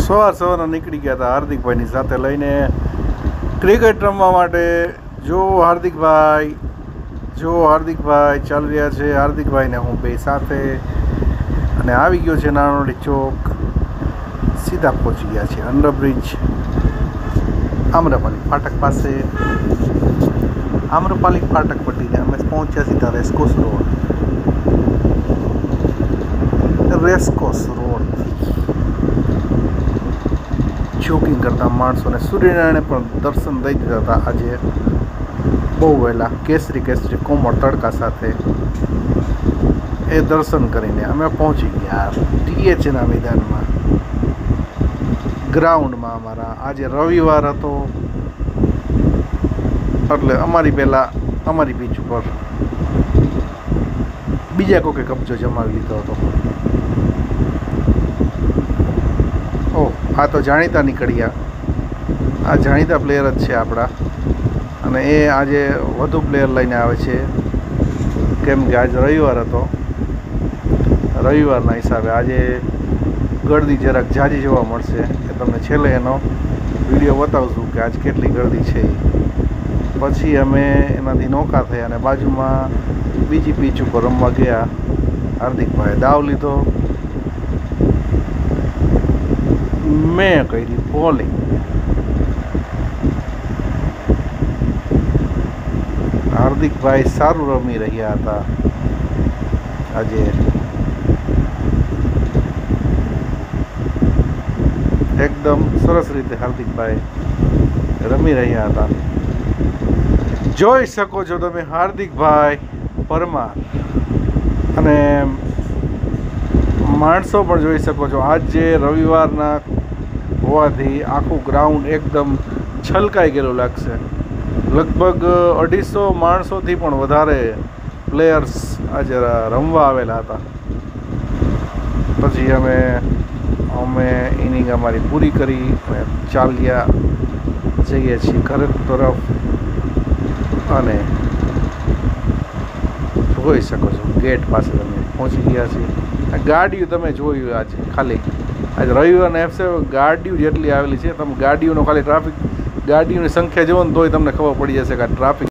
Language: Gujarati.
સવારના નીકળી ગયા હતા હાર્દિકભાઈની સાથે લઈને ક્રિકેટ રમવા માટે। જો હાર્દિકભાઈ ચાલી રહ્યા છે। હાર્દિકભાઈને હું બે સાથે અને આવી ગયો છે નાનોડી ચોક। સીધા પહોંચી ગયા છે અંડરબ્રિજ આમ્રપાલી ફાટક પાસે। આમ્રપાલી ફાટક પટીને અમે પહોંચ્યા સીધા રેસકોર્સ રોડ જોગિંગ કરતા માણસોને સૂર્યનારાયણે પણ દર્શન દઈ દીધા હતા આજે બહુ વહેલા કેસરી કોમળ તડકા સાથે। એ દર્શન કરીને અમે પહોંચી ગયા THના મેદાનમાં ગ્રાઉન્ડમાં। અમારા આજે રવિવાર હતો એટલે અમારી પહેલાં અમારી પીચ ઉપર બીજા કોઈકે કબજો જમાવી લીધો હતો। ઓહ, આ તો જાણીતા નીકળ્યા। આ જાણીતા પ્લેયર જ છે આપણા અને એ આજે વધુ પ્લેયર લઈને આવે છે કેમ કે આજે રવિવાર હતો। રવિવારના હિસાબે આજે ગળદી જરાક ઝાઝી જોવા મળશે। એ તમને છેલ્લે એનો વિડીયો બતાવશું કે આજ કેટલી ગળદી છે। પછી અમે એનાથી નોકા થયા અને બાજુમાં બીજી પીચ ઉપર રમવા ગયા। હાર્દિકભાઈએ દાવ લીધો, મેં કરી બોલિંગ। હાર્દિકભાઈ સારું રમી રહ્યા હતા આજે। એકદમ સરસ રીતે હાર્દિકભાઈ રમી રહ્યા હતા। જોઈ શકો છો તમે હાર્દિકભાઈ પરમાર અને માણસો પણ જોઈ શકો છો। આજે રવિવારના હોવાથી આખું ગ્રાઉન્ડ એકદમ છલકાઈ ગયેલું લાગશે। લગભગ 250 માણસોથી પણ વધારે પ્લેયર્સ આજે રમવા આવેલા હતા। પછી અમે ઇનિંગ અમારી પૂરી કરી અને ચાલ્યા જઈએ છીએ ઘર તરફ અને જોઈ શકો છો ગેટ પાસે તમે પહોંચી ગયા છીએ। ગાડીઓ તમે જોયું આજે ખાલી આજે રવિવારના એફસે ગાડીઓ જેટલી આવેલી છે। તમે ગાડીઓનો ખાલી ગાડીઓની સંખ્યા જુઓ ને તોય તમને ખબર પડી જશે કે આ ટ્રાફિક